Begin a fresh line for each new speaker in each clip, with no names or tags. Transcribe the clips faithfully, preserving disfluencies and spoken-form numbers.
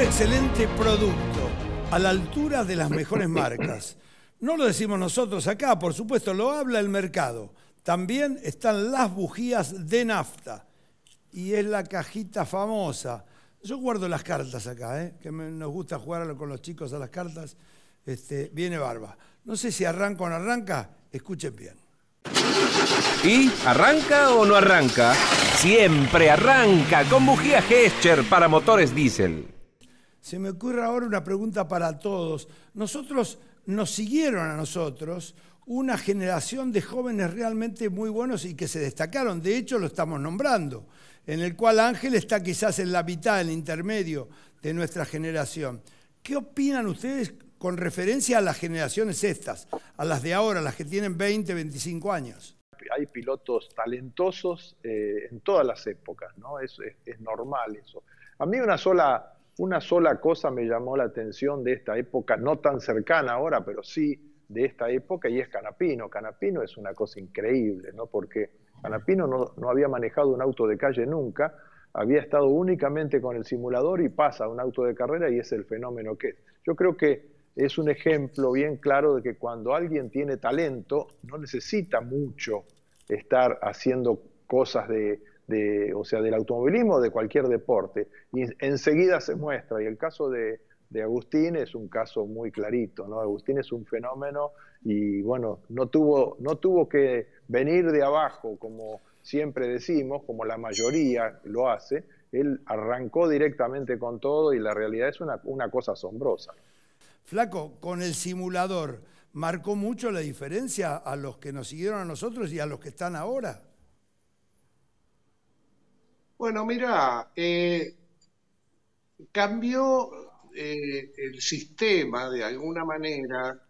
excelente producto, a la altura de las mejores marcas. No lo decimos nosotros acá, por supuesto, lo habla el mercado. También están las bujías de nafta. Y es la cajita famosa. Yo guardo las cartas acá, ¿eh? que me, nos gusta jugar con los chicos a las cartas. Este, viene barba. No sé si arranca o no arranca, escuchen bien.
¿Y arranca o no arranca? Siempre arranca con bujía Gescher para motores diésel.
Se me ocurre ahora una pregunta para todos. Nosotros, nos siguieron a nosotros una generación de jóvenes realmente muy buenos y que se destacaron. De hecho, lo estamos nombrando, en el cual Ángel está quizás en la mitad, en el intermedio de nuestra generación. ¿Qué opinan ustedes con referencia a las generaciones estas, a las de ahora, las que tienen veinte, veinticinco años?
Hay pilotos talentosos eh, en todas las épocas, ¿no? Es, es, es normal eso. A mí una sola, una sola cosa me llamó la atención de esta época, no tan cercana ahora, pero sí de esta época, y es Canapino. Canapino es una cosa increíble, ¿no? Porque Canapino no, no había manejado un auto de calle nunca, había estado únicamente con el simulador y pasa a un auto de carrera y es el fenómeno que es. Yo creo que es un ejemplo bien claro de que cuando alguien tiene talento, no necesita mucho estar haciendo cosas de, de, o sea, del automovilismo o de cualquier deporte, y enseguida se muestra. Y el caso de, de Agustín es un caso muy clarito, ¿no? Agustín es un fenómeno y, bueno, no tuvo, no tuvo que venir de abajo, como siempre decimos, como la mayoría lo hace. Él arrancó directamente con todo y la realidad es una, una cosa asombrosa.
Flaco, con el simulador, ¿marcó mucho la diferencia a los que nos siguieron a nosotros y a los que están ahora?
Bueno, mira, eh, cambió eh, el sistema de alguna manera,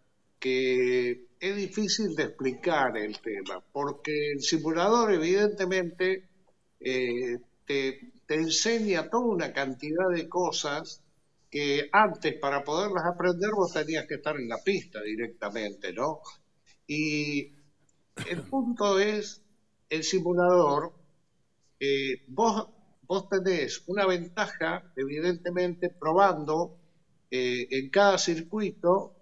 que es difícil de explicar el tema, porque el simulador evidentemente eh, te, te enseña toda una cantidad de cosas que antes, para poderlas aprender, vos tenías que estar en la pista directamente, ¿no? Y el punto es, el simulador, eh, vos, vos tenés una ventaja, evidentemente, probando eh, en cada circuito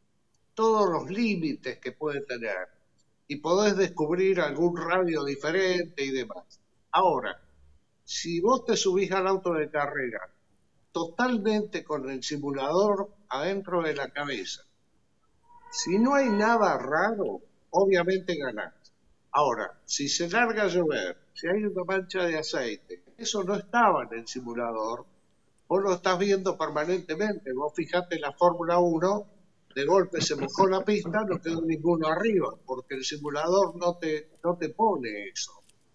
todos los límites que puede tener, y podés descubrir algún radio diferente y demás. Ahora, si vos te subís al auto de carrera totalmente con el simulador adentro de la cabeza, si no hay nada raro, obviamente ganás. Ahora, si se larga a llover, si hay una mancha de aceite, eso no estaba en el simulador, vos lo estás viendo permanentemente. Vos fijate en la Fórmula uno, de golpe se mojó la pista, no quedó ninguno arriba, porque el simulador no te, no te pone eso.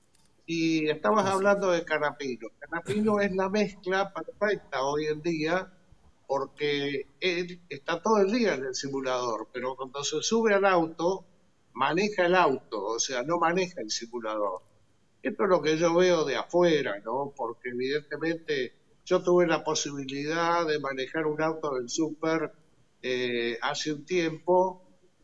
Y estabas hablando de Canapino. Canapino es la mezcla perfecta hoy en día, porque él está todo el día en el simulador, pero cuando se sube al auto, maneja el auto, o sea, no maneja el simulador. Esto es lo que yo veo de afuera, ¿no? Porque evidentemente yo tuve la posibilidad de manejar un auto del Super eh, hace un tiempo,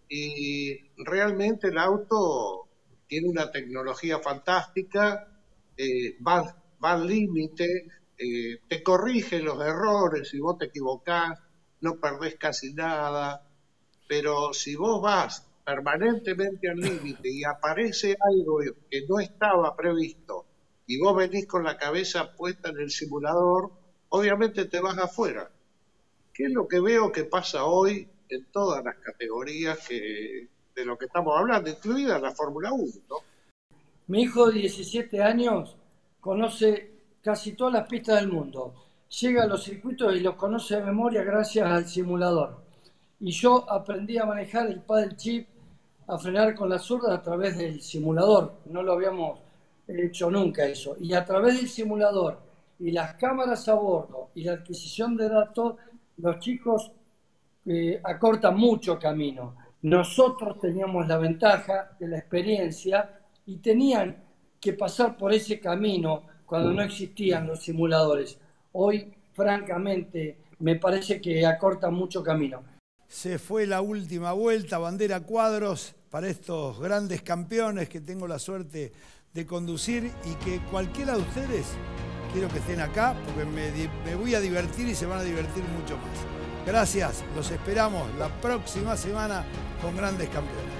y realmente el auto tiene una tecnología fantástica, eh, va, va al límite, eh, te corrige los errores, si vos te equivocás, no perdés casi nada, pero si vos vas permanentemente al límite y aparece algo que no estaba previsto y vos venís con la cabeza puesta en el simulador, obviamente te vas afuera. ¿Qué es lo que veo que pasa hoy en todas las categorías que, de lo que estamos hablando, incluida la Fórmula uno, ¿no?
Mi hijo de diecisiete años conoce casi todas las pistas del mundo. Llega a los circuitos y los conoce de memoria gracias al simulador. Y yo aprendí a manejar el paddle chip, a frenar con la zurda a través del simulador. No lo habíamos hecho nunca eso. Y a través del simulador y las cámaras a bordo y la adquisición de datos, los chicos eh, acortan mucho camino. Nosotros teníamos la ventaja de la experiencia y tenían que pasar por ese camino cuando no existían los simuladores. Hoy, francamente, me parece que acortan mucho camino.
Se fue la última vuelta, bandera cuadros para estos grandes campeones que tengo la suerte de conducir y que cualquiera de ustedes quiero que estén acá porque me, me voy a divertir y se van a divertir mucho más. Gracias, los esperamos la próxima semana con Grandes Campeones.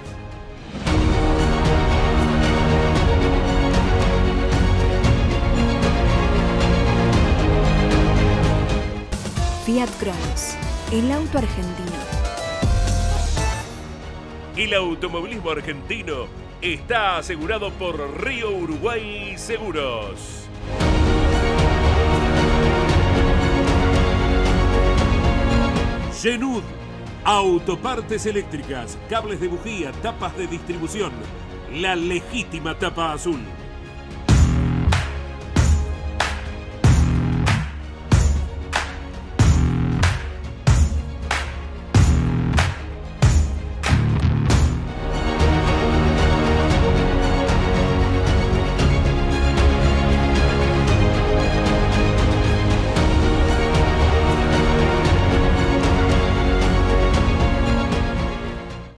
Fiat Cronos, el auto argentino.
El automovilismo argentino está asegurado por Río Uruguay Seguros. Genud, autopartes eléctricas, cables de bujía, tapas de distribución, la legítima tapa azul.